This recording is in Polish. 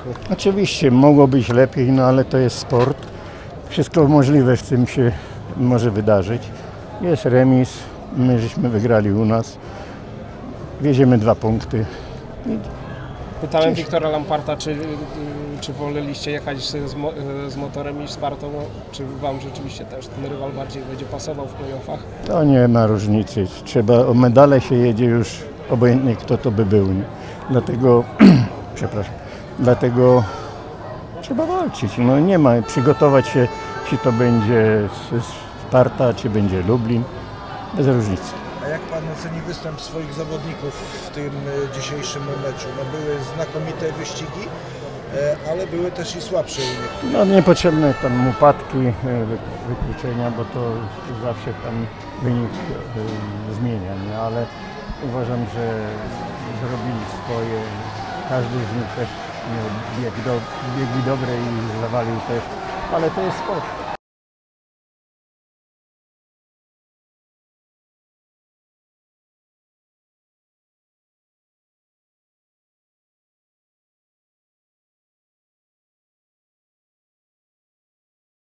Oczywiście mogło być lepiej, no ale to jest sport. Wszystko możliwe w tym się może wydarzyć. Jest remis, my żeśmy wygrali u nas. Wieziemy 2 punkty. Pytałem Wiktora Lamparta, czy woleliście jechać z motorem niż z Spartą, czy wam rzeczywiście też ten rywal bardziej będzie pasował w playoffach? To nie ma różnicy. O medale się jedzie już obojętnie kto to by był. Nie? Dlatego, przepraszam, dlatego trzeba walczyć. No nie ma, przygotować się, czy to będzie Sparta, czy będzie Lublin, bez różnicy. A jak pan oceni występ swoich zawodników w tym dzisiejszym meczu? No były znakomite wyścigi, ale były też i słabsze u niektórych. No niepotrzebne tam upadki, wykluczenia, bo to zawsze tam wynik zmienia, nie? Ale uważam, że zrobili swoje. Każdy z nich też miał biegi dobre i zawalił też, ale to jest sport.